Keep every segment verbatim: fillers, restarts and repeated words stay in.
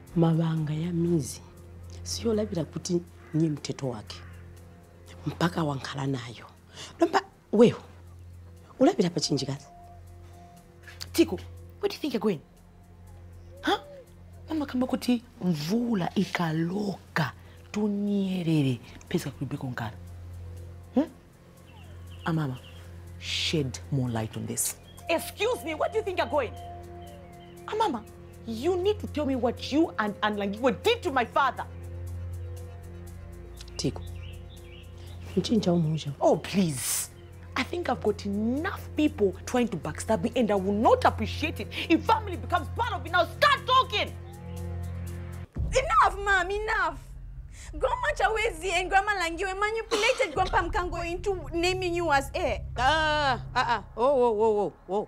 mabanga ya mizi siyo labira kuti nye mteto wake mpaka wankhala nayo. Nomba wewe ulabira pa chinjikazi. Tiko, where do you think you're going? Huh? Mama kamba kuti mvula ikaloka tunyerere pesa kulibeko nkala. Hmm? Ah, Mama, shed more light on this. Excuse me, where do you think you're going? Ah, Mama, you need to tell me what you and, and Langiwe did to my father. Tiko, mchinja umuja. Oh, please. I think I've got enough people trying to backstab me and I will not appreciate it if family becomes part of it. Now start talking! Enough, Mom, enough! Grandma Chawezi and Grandma Langiwe manipulated Grandpa Mkango into naming you as heir. Ah, ah, ah. Oh, oh, oh, oh, oh.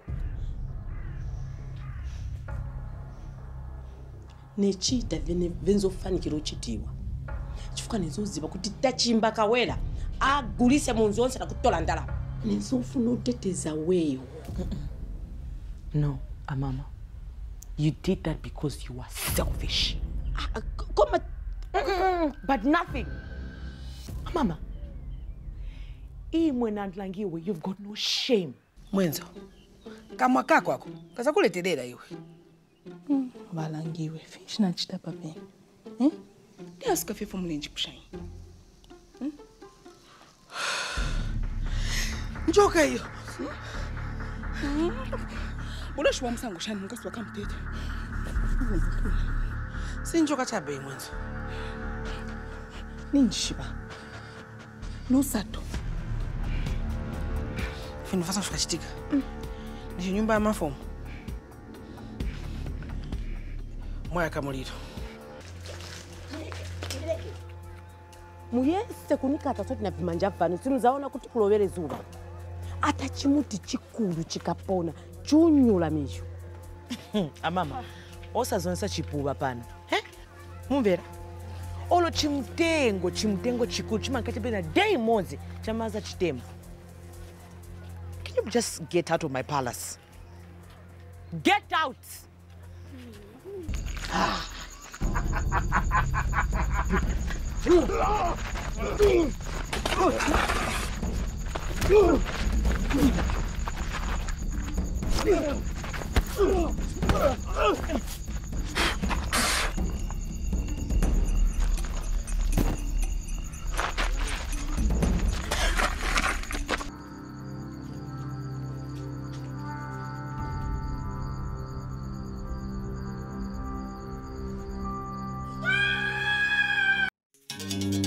Nechita vene venzo fanikiro chitiwa. Chifuka nezoziba kuti tachimba kawela agulise munzu onse nakutola ndala. Nezofuna uteteza weyo. No, Amama. You did that because you were selfish. Ah, come but nothing. Mama, imwe na Langiwe, you've got no shame. Mwenzo, kamwa kako ako, kaza kuletelera iwe. Hmm, Balangiwe, fish na chita pape. Hmm? Dia sikafe fumulenji kushayi. Hmm? Njoka hiyo. Hmm? Ulashwa msango shani mkasi wakamtete. Si njoka chabe mwenzo. Ninjishiba. Nusato. Fini fasa fikachitika. Mm. Nishi nyumba ya mafomu. Mwaya kamuliro. Muyese kunikata soti na vimanja vanu sinuzaona kuti kulowere zuba. Ata chimuti chikulu chikapona chunyula mishu. Amama, osazonesa chipuba pana. He? Mumvera. Olo chimutengo, chimutengo chikulu chimanka chibena day mozi chamaza chitemu. Can you just get out of my palace? Get out! you